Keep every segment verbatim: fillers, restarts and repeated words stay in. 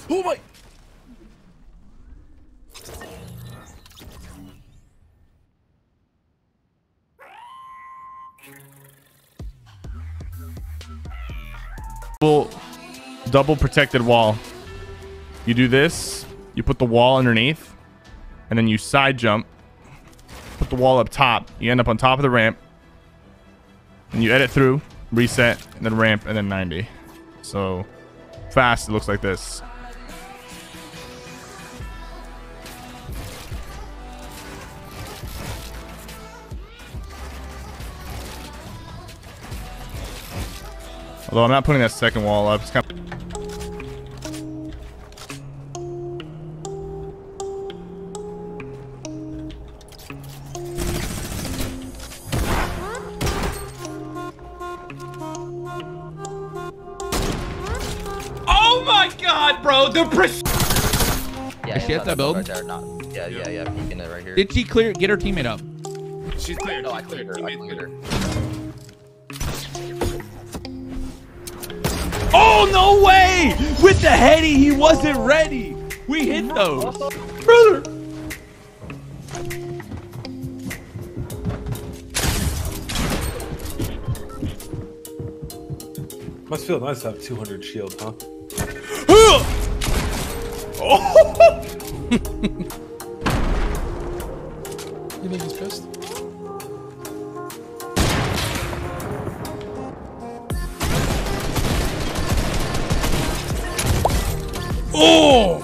Oh my! Double, double protected wall. You do this. You put the wall underneath, and then you side jump. Put the wall up top. You end up on top of the ramp, and you edit through, reset, and then ramp, and then ninety. So fast, it looks like this. Although I'm not putting that second wall up. It's kind of oh my god, bro! The pres- Yeah, Is she at that build? Right there, not, yeah, yeah, yeah, peeking it right here. Did she clear? Get her teammate up. She's cleared. No, I cleared her. I cleared her. Oh, no way! With the heady, he wasn't ready. We hit those. Brother. Must feel nice to have two hundred shield, huh? Oh! You think he's pissed? Oh!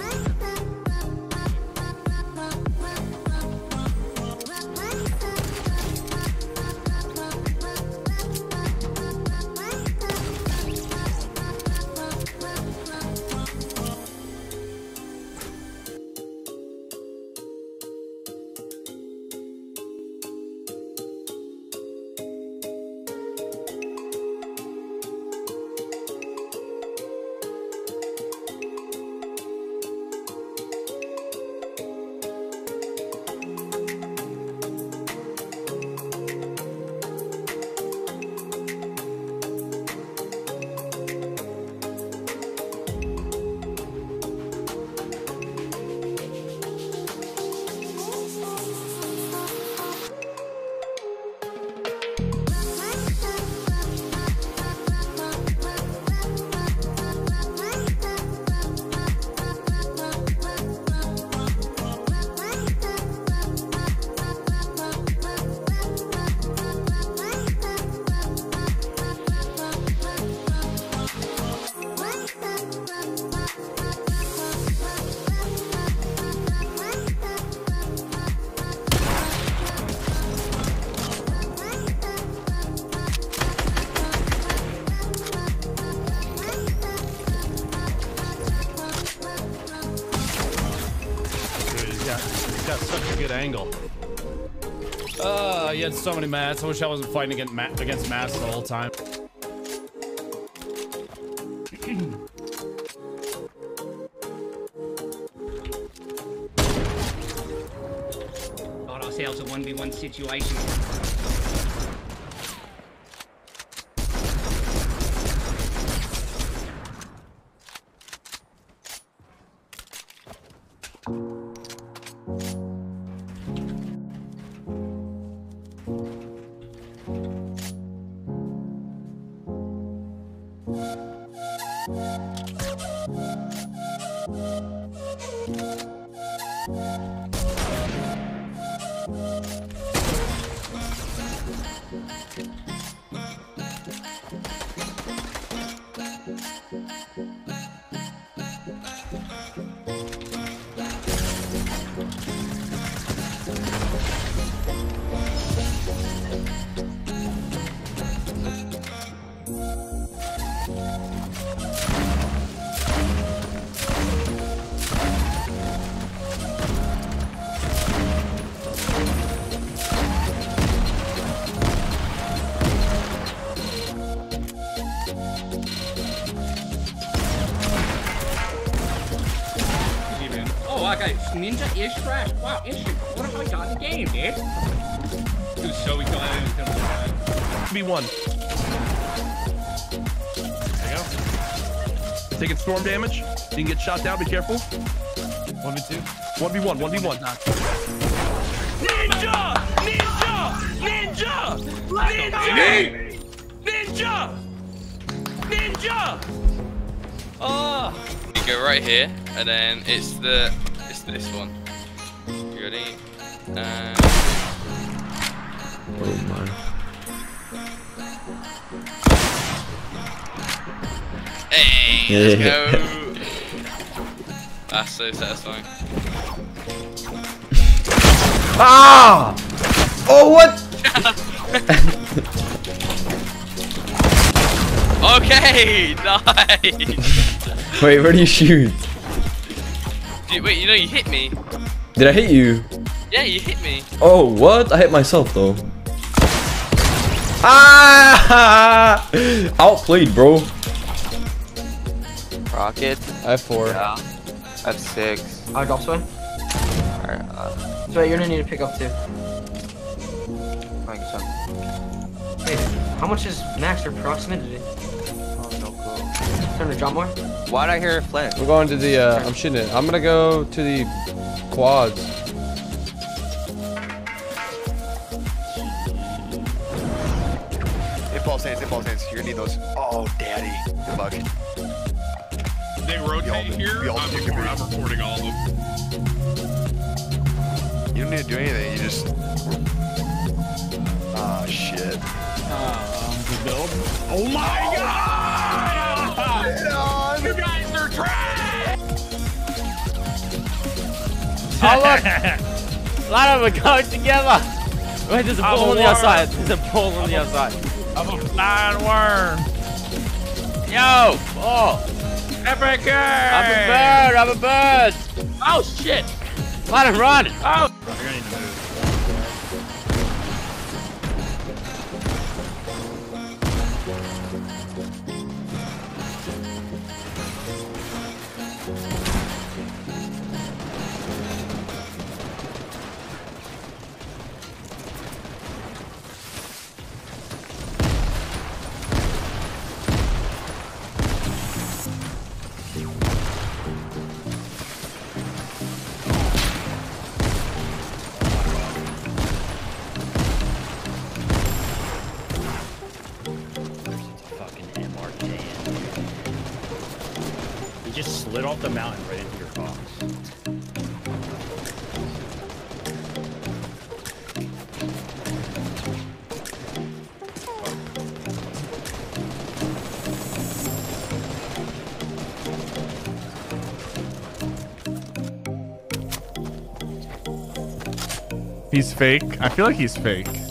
He's got such a good angle. Uh, he had so many mats. I wish I wasn't fighting against, ma against mats the whole time. Got ourselves a one v one situation. Okay, Ninja is trash. Wow, issue. What have I got in the game, dude? Dude, so we got it. B one. There you go. Taking storm damage. You can get shot down. Be careful. one v two. one v one. one v one. Ninja! Ninja! Ninja! Ninja! Ninja! Ninja! Oh! You go right here, and then it's the it's this one. You ready? Uh, Oh my. hey, let's go. That's so satisfying. Ah! Oh, what? Okay, nice. Wait, where do you shoot? Dude, wait, you know you hit me. Did I hit you? Yeah, you hit me. Oh, what? I hit myself though. Ah! Outplayed, bro. Rocket. I have four. Yeah. I have six. I drop sway. Alright, uh, So you're gonna need to pick up two. thanks, son. Wait, how much is max or proximity? Oh, no clue. Turn to jump more. Why'd I hear a flint? We're going to the, uh, I'm shooting it. I'm gonna go to the quads. Impulse hands, impulse hands. You're gonna need those. Oh, daddy. Good luck. They rotate here. we all I'm, take a record, break. I'm recording all of them. You don't need to do anything. You just. Ah, shit. Um, build. Oh my god! You guys are trash! Oh look! A lot of them are going together! Wait, there's a I'm bull a on the worm. outside. There's a bull on the outside. I'm a flying worm. Yo! Oh! Epic game. I'm a bird! I'm a bird! Oh shit! Let him run! Oh! You're gonna need to move. Fucking M R J. He just slid off the mountain right into your box. He's fake. I feel like he's fake.